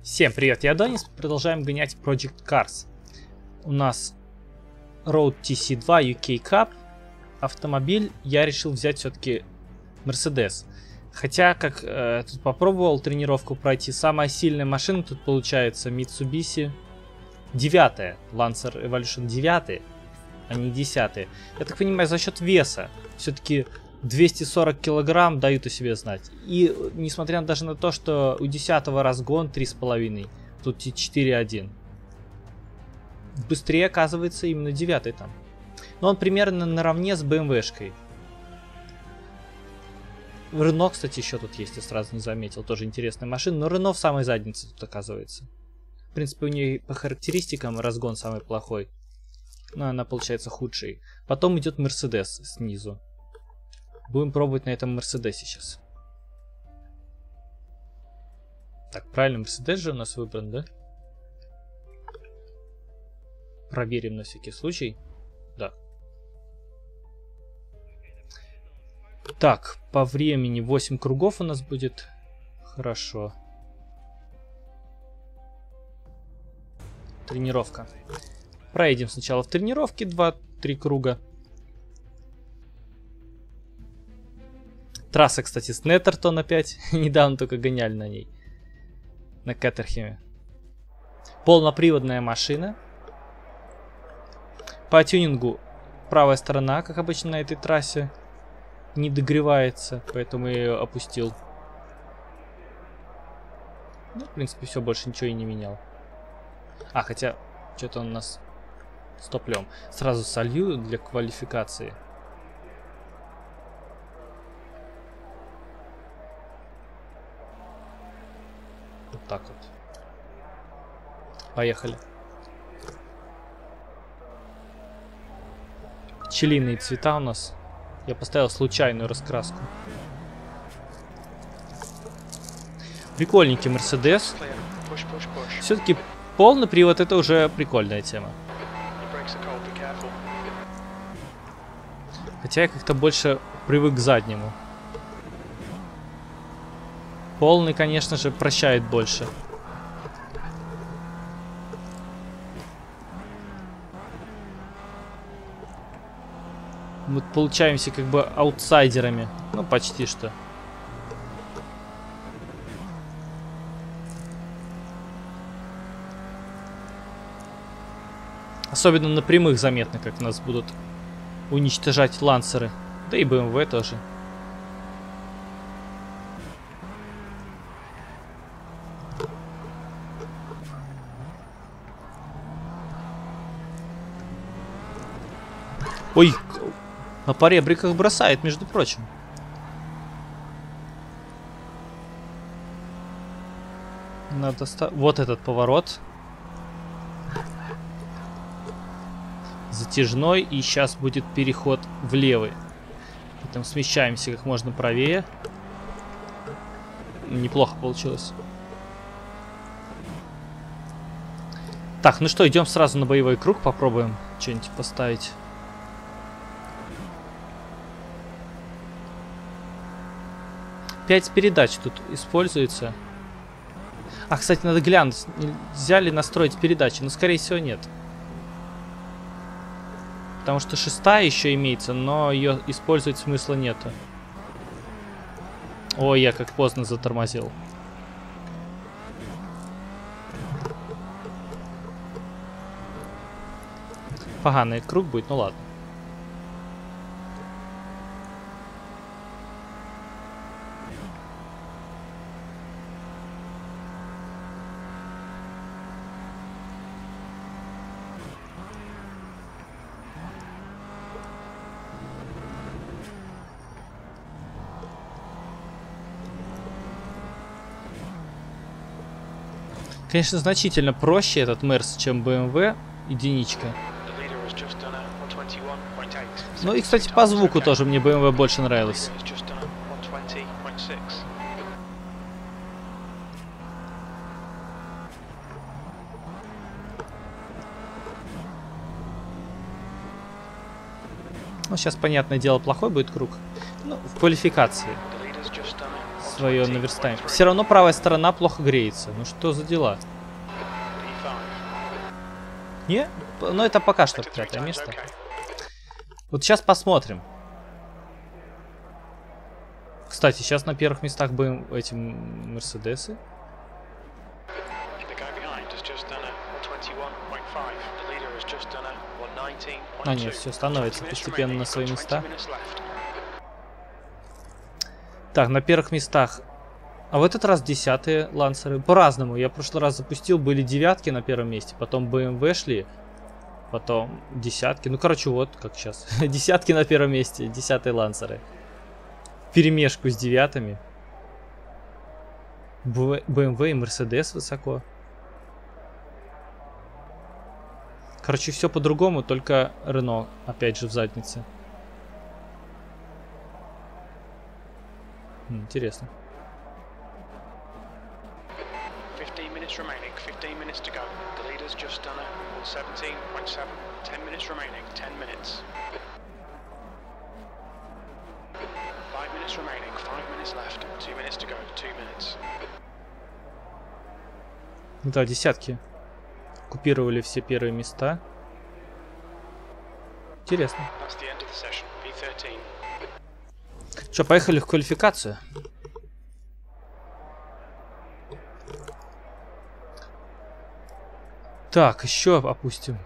Всем привет, я Адонис. Продолжаем гонять Project Cars. У нас Road TC2 UK Cup. Автомобиль я решил взять все-таки Mercedes. Хотя, как тут попробовал тренировку пройти, самая сильная машина тут получается Mitsubishi 9, Lancer Evolution 9, а не 10. Я так понимаю, за счет веса. Все-таки 240 килограмм дают о себе знать. И несмотря даже на то, что у 10-го разгон 3,5, тут и 4,1. Быстрее оказывается именно 9-й там. Но он примерно наравне с BMW-шкой. Рено, кстати, еще тут есть, я сразу не заметил. Тоже интересная машина. Но Рено в самой заднице тут оказывается. В принципе, у нее по характеристикам разгон самый плохой. Но она получается худшей. Потом идет Mercedes снизу. Будем пробовать на этом Мерседесе сейчас. Так, правильно, Мерседес же у нас выбран, да? Проверим на всякий случай. Да. Так, по времени 8 кругов у нас будет. Хорошо. Тренировка. Проедем сначала в тренировке 2-3 круга. Трасса, кстати, с Неттертон опять. Недавно только гоняли на ней. На Кеттерхеме. Полноприводная машина. По тюнингу правая сторона, как обычно на этой трассе, не догревается. Поэтому я ее опустил. Ну, в принципе, все, больше ничего и не менял. А, хотя, что-то он у нас с топлем. Сразу солью для квалификации. Вот так вот. Поехали. Пчелиные цвета у нас. Я поставил случайную раскраску. Прикольненький Mercedes. Все-таки полный привод — это уже прикольная тема. Хотя я как-то больше привык к заднему. Полный, конечно же, прощает больше. Мы получаемся как бы аутсайдерами. Ну, почти что. Особенно на прямых заметно, как нас будут уничтожать лансеры. Да и BMW тоже. Ой, на поребриках бросает, между прочим. Надо вот этот поворот. Затяжной, и сейчас будет переход в левый. Поэтому смещаемся как можно правее. Неплохо получилось. Так, ну что, идем сразу на боевой круг, попробуем что-нибудь поставить. Пять передач тут используется. А, кстати, надо глянуть, нельзя ли настроить передачи, но скорее всего нет. Потому что 6-я еще имеется, но ее использовать смысла нету. Ой, я как поздно затормозил. Поганый круг будет, ну ладно. Конечно, значительно проще этот Мерс, чем BMW единичка. Ну и, кстати, по звуку тоже мне BMW больше нравилось. Ну, сейчас, понятное дело, плохой будет круг. Ну, в квалификации. свое наверстаем. Все равно правая сторона плохо греется. Ну что за дела? Не? Ну это пока что 5-е место. Вот сейчас посмотрим. Кстати, сейчас на первых местах будем эти Мерседесы. А нет, все становится постепенно на свои места. Так, на первых местах. А в этот раз 10-е лансеры. По-разному. Я в прошлый раз запустил, были 9-ки на первом месте, потом BMW шли, потом 10-ки. Ну, короче, вот как сейчас. 10-ки на первом месте, 10-е лансеры. Перемешку с 9-ми. BMW и Mercedes высоко. Короче, все по-другому, только Renault опять же в заднице. Интересно. 15 minutes remaining, 15 minutes to go. The leader's just done it. 17.7. 10 minutes remaining, 10 minutes. 5 minutes remaining, 5 minutes left. 2 minutes to go, 2 minutes. Да, 10-ки оккупировали все первые места. Интересно. Что, поехали в квалификацию? Так, еще опустим.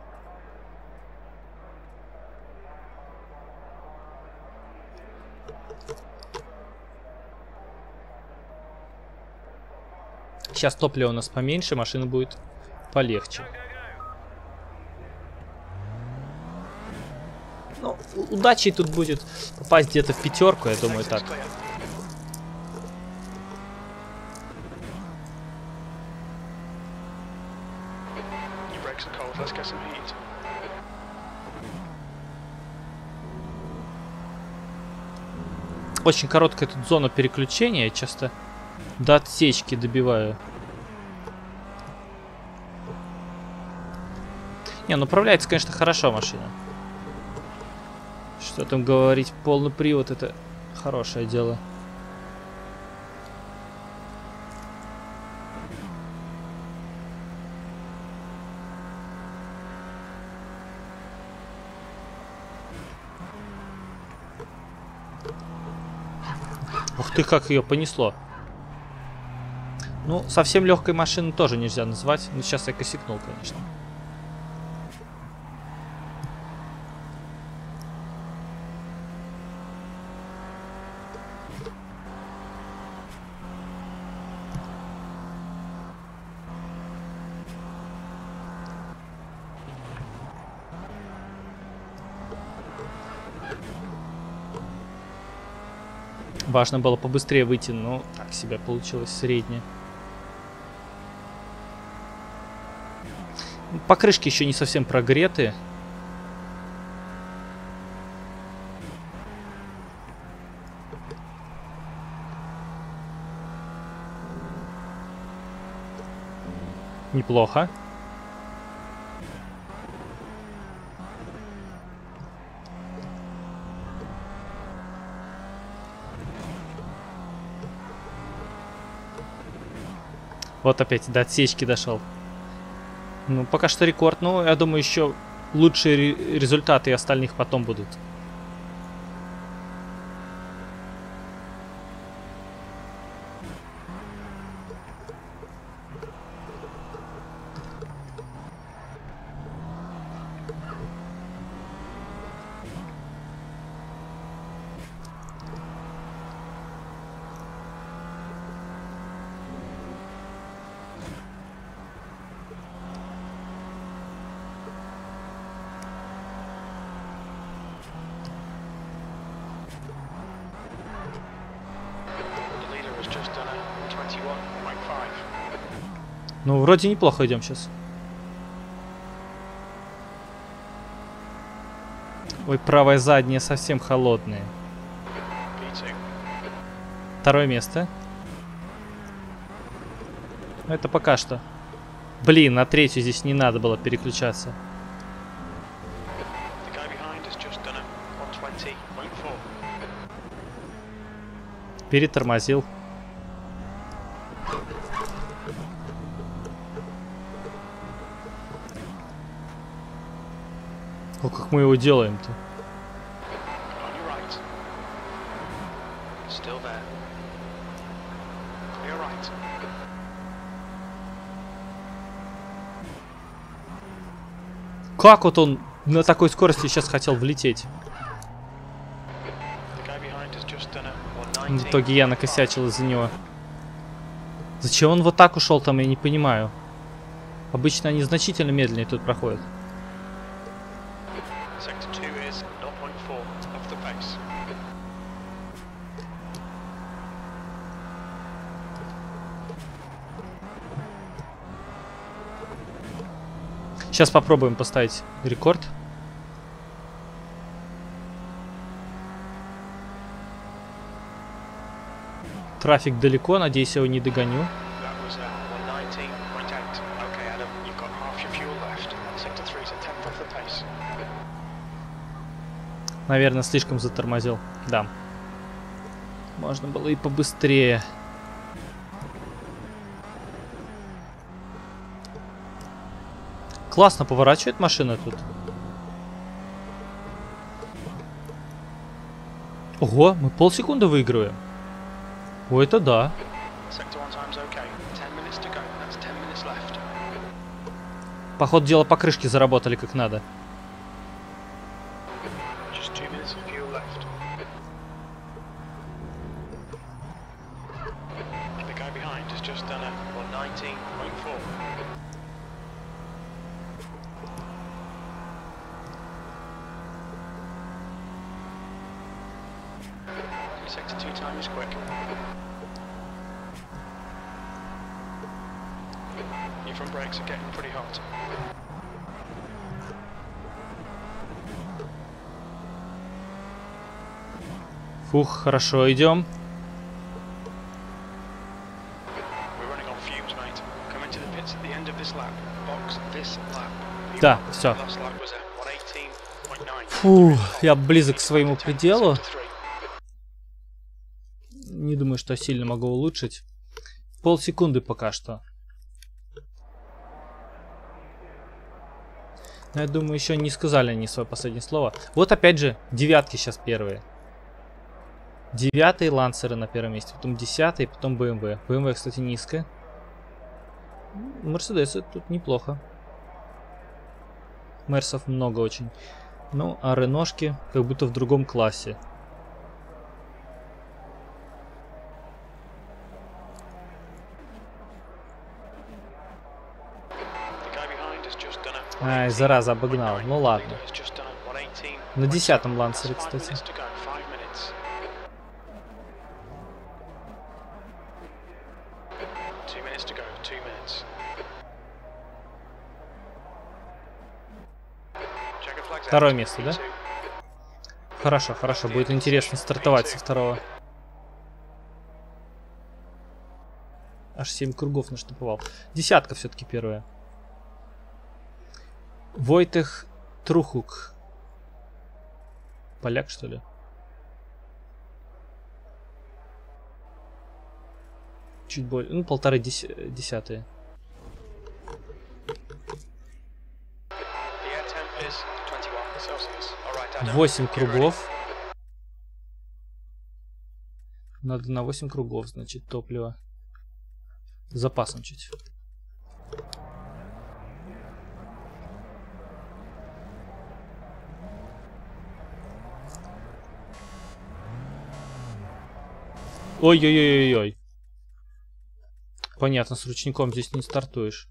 Сейчас топливо у нас поменьше, машина будет полегче. Ну, удачей тут будет попасть где-то в 5-ку, я думаю, так. Очень короткая тут зона переключения, я часто до отсечки добиваю. Не, ну управляется, конечно, хорошо машина. Что там говорить, полный привод — это хорошее дело. Ух ты, как ее понесло. Ну, совсем легкой машины тоже нельзя назвать. Но сейчас я косякнул, конечно. Важно было побыстрее выйти, но так себя получилось среднее. Покрышки еще не совсем прогреты. Неплохо. Вот опять до отсечки дошел. Ну, пока что рекорд. Ну, я думаю, еще лучшие результаты остальных потом будут. Ну, вроде неплохо идем сейчас. Ой, правая задняя совсем холодная. 2-е место. Это пока что. Блин, на 3-ю здесь не надо было переключаться. Перетормозил. О, как мы его делаем-то? On your right. Still there. Clear right. Как вот он на такой скорости сейчас хотел влететь? The guy behind has just done a В 119. итоге я накосячил из-за него. Зачем он вот так ушел там, я не понимаю. Обычно они значительно медленнее тут проходят. Sector 2 is 0.4 off the pace. Сейчас попробуем поставить рекорд. Трафик далеко, надеюсь, я его не догоню. That was 119.8. Okay, Adam, you've got half your fuel left. Sector 3 is a tenth off the pace. Наверное, слишком затормозил. Да. Можно было и побыстрее. Классно поворачивает машина тут. Ого, мы полсекунды выигрываем. О, это да. Sector 1 time's okay. 10 minutes to go. That's 10 minutes left. Походу дела покрышки заработали как надо. Just 2 minutes of fuel left. The guy behind has just done a 119.4. Sector 2 time is quick. Your front brakes are getting pretty hot. Фух, хорошо, идем. We're running on fumes, mate. Coming to the pits at the end of this lap. Box this lap. Да, все. Last lap was a 118.9. Фух, я близок к своему 10 пределу. sector 3. Не думаю, что сильно могу улучшить. Полсекунды пока что. Но я думаю, еще не сказали они свое последнее слово. Вот опять же, девятки сейчас первые. 9-й лансеры на первом месте, потом 10-й, потом BMW. BMW, кстати, низкая. Мерседесы тут неплохо. Мерсов много очень. Ну, а Реношки как будто в другом классе. The guy behind has just done a Ай, зараза, обогнал. Ну ладно. Leader has just done a 118. На 10-м лансере, That's 5 кстати. minutes to go. 5 minutes. 2 minutes to go. 2 minutes. Checker flags out. Второе место, да? P2. Хорошо, хорошо. Будет интересно стартовать со второго. Аж 7 кругов наштамповал. Десятка все-таки первая. Войтех Трухук. Поляк, что ли? Чуть более. Ну, полторы десятые. The air temp is 21 Celsius. All right, Adam. 8 Get ready. кругов. Надо на 8 кругов, значит, топливо. С запасом чуть. Ой-ой-ой-ой-ой. Понятно, с ручником здесь не стартуешь.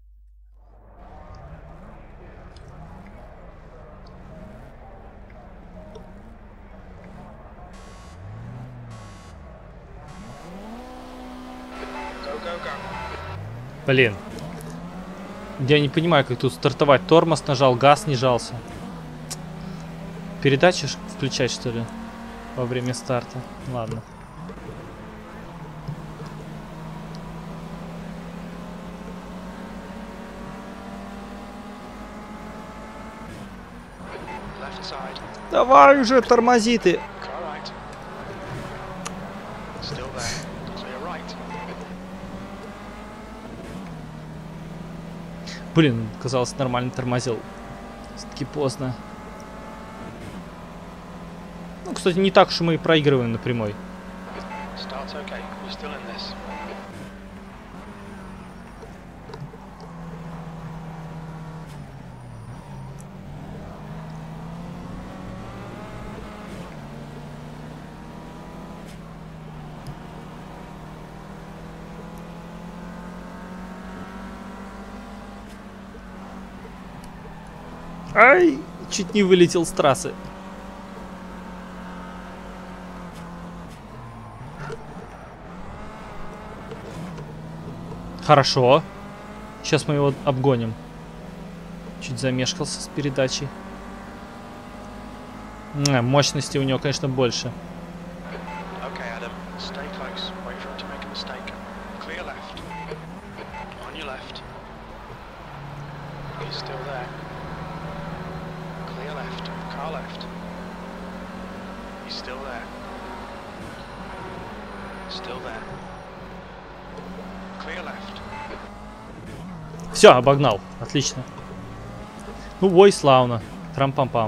Go, go, go. Блин. Я не понимаю, как тут стартовать. Тормоз нажал, газ не жался. Передачи включать, что ли? Во время старта. Ладно. Left side. Давай уже, тормози ты. Car right. Still there. Clear right. Блин, казалось, нормально тормозил. Все-таки поздно. кстати, не так уж мы и проигрываем на прямой. Start's okay. We're still in this. Ай, чуть не вылетел с трассы. Хорошо. Сейчас мы его обгоним. Чуть замешкался с передачей. Мощности у него, конечно, больше. Okay, Adam. Stay close. Wait for him to make a mistake. Clear left. On your left. He's still there. Clear left. Car left. He's still there. Still there. Clear left. Все, обогнал. Отлично. Ну, ой, славно. Трам-пам-пам.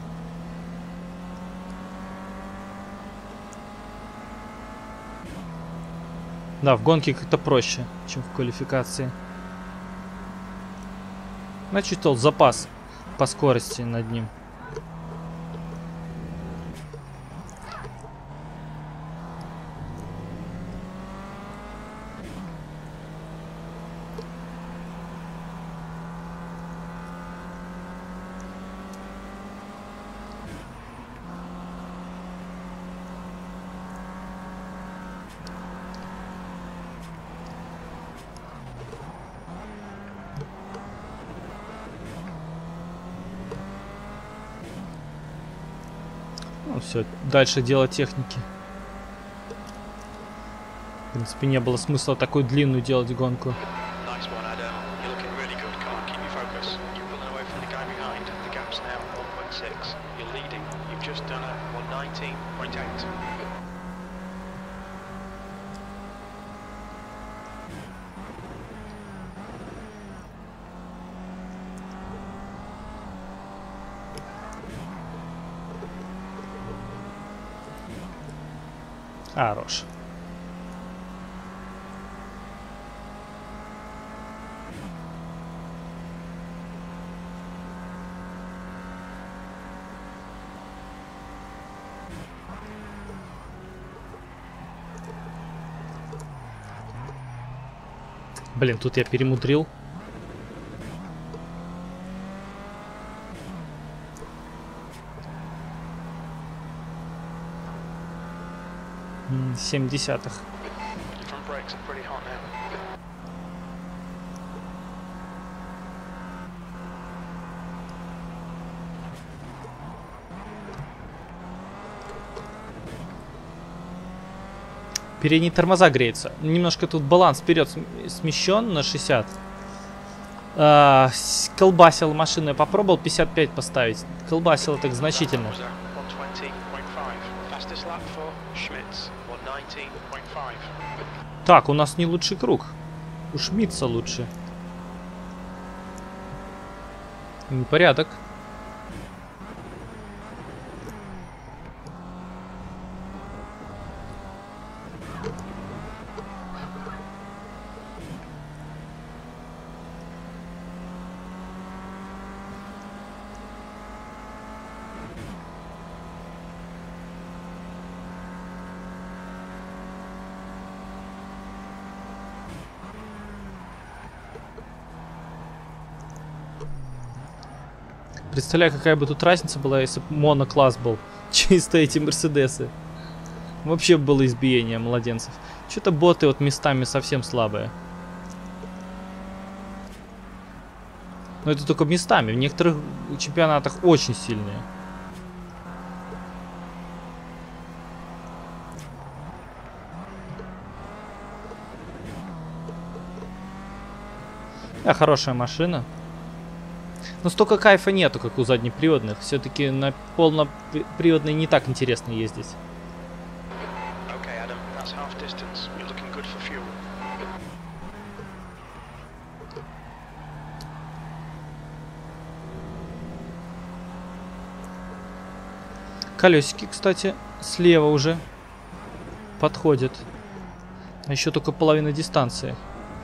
Да, в гонке как-то проще, чем в квалификации. Значит, тот запас по скорости над ним. Ну все, дальше дело техники. В принципе, не было смысла такую длинную делать гонку. Nice one, Adam. You're looking really good. Come on, keep your focus. You're pulling away from the guy behind. The gap's now 1.6. You're leading. You've just done a 119.8. Хорош. Блин, тут я перемудрил. Семь десятых. Your front brakes are pretty hot now. Передние тормоза греются. Немножко тут баланс вперед смещен на 60. Колбасил машину. Я попробовал 55 поставить. Колбасил так значительно. 120.5. Fastest lap for Schmitz. 119.5. Так, у нас не лучший круг. У Шмидца лучше. Непорядок. Представляю, какая бы тут разница была, если бы монокласс был. Чисто эти мерседесы. Вообще было избиение младенцев. Что-то боты вот местами совсем слабые. Но это только местами. В некоторых чемпионатах очень сильные. Да, хорошая машина. Но столько кайфа нету, как у заднеприводных. Все-таки на полноприводной не так интересно ездить. Okay, Adam, that's half distance. You're looking good for fuel. Колесики, кстати, слева уже подходят. А еще только половина дистанции.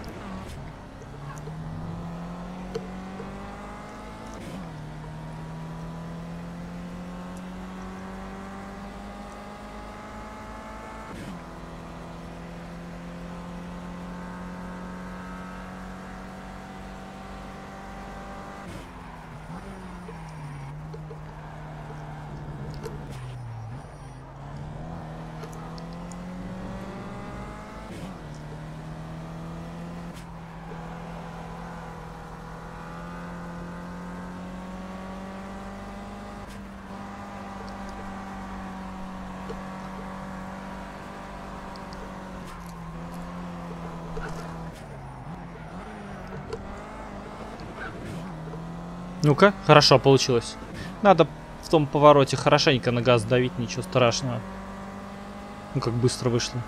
Ну-ка, хорошо получилось. Надо в том повороте хорошенько на газ давить, ничего страшного. Ну как быстро вышло.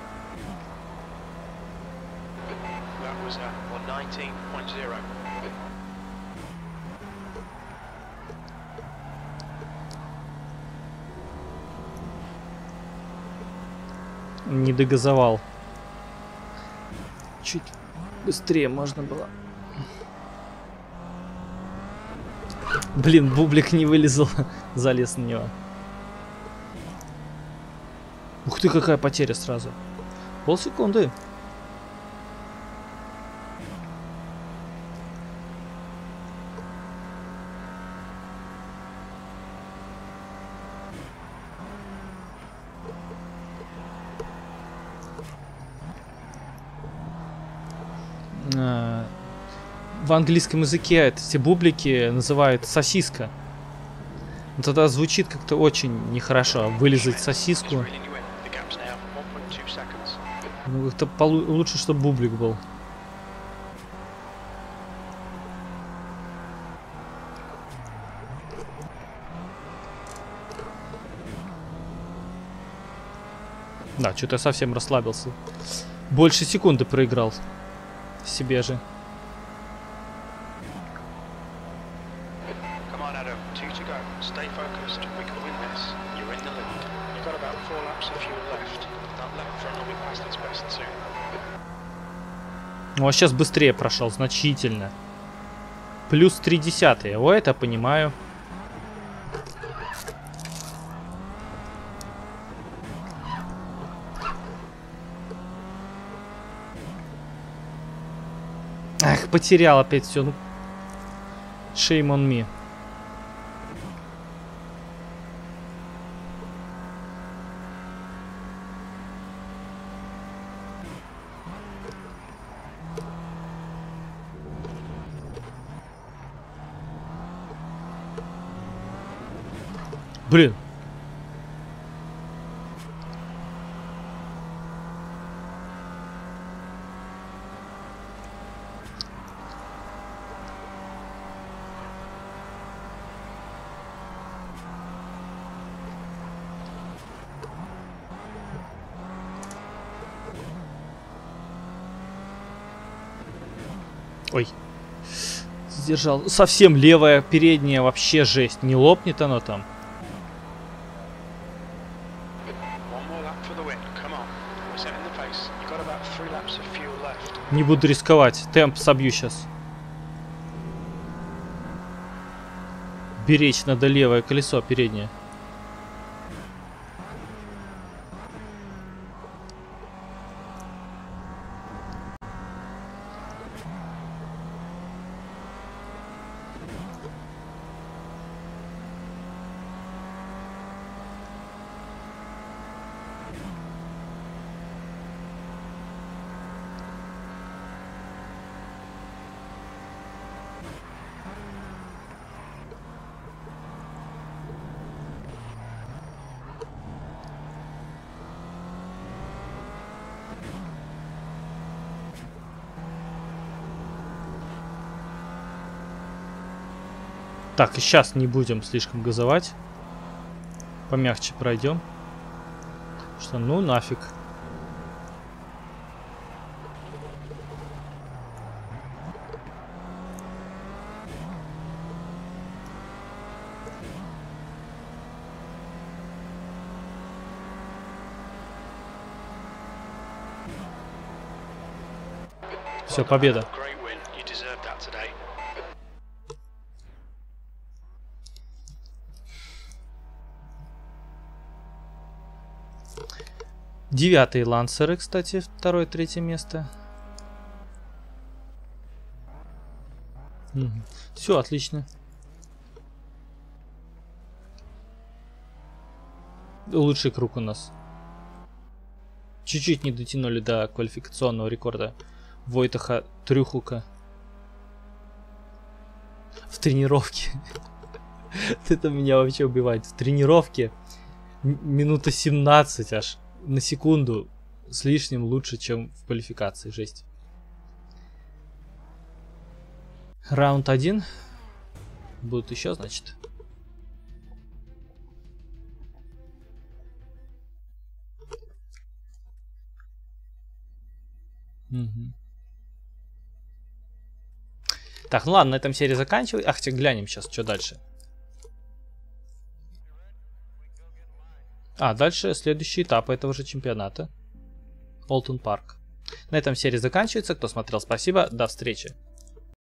That was 119.0. Не догазовал. Чуть быстрее можно было. Блин, бублик не вылезал. Залез на него. Ух ты, какая потеря сразу. Полсекунды. В английском языке эти бублики называют сосиска. Но тогда звучит как-то очень нехорошо. Вылезать сосиску. Ну, как-то лучше, чтобы бублик был. Да, что-то я совсем расслабился. Больше секунды проиграл себе же. Ну, а сейчас быстрее прошел, значительно. Плюс 0,3. О, это понимаю. Ах, потерял опять все. Ну, shame on me. Блин. Ой. Сдержал. Совсем левая передняя, вообще жесть. Не лопнет оно там. Не буду рисковать. Темп собью сейчас. Беречь надо левое колесо переднее. Так, и сейчас не будем слишком газовать. Помягче пройдем. Что, ну нафиг. Все, победа. Great win. You deserved that today. Девятые лансеры, кстати, второе, третье место. Все, отлично. Лучший круг у нас. Чуть-чуть не дотянули до квалификационного рекорда Войтаха Трюхука. В тренировке. Это меня вообще убивает. В тренировке минута 17 аж. На секунду с лишним лучше, чем в квалификации. Жесть. Раунд 1. Будут еще, значит. Угу. Так, ну ладно, на этом серии заканчиваю. Ах, глянем сейчас, что дальше. А, дальше следующий этап этого же чемпионата. Олтон Парк. На этом серия заканчивается. Кто смотрел, спасибо. До встречи.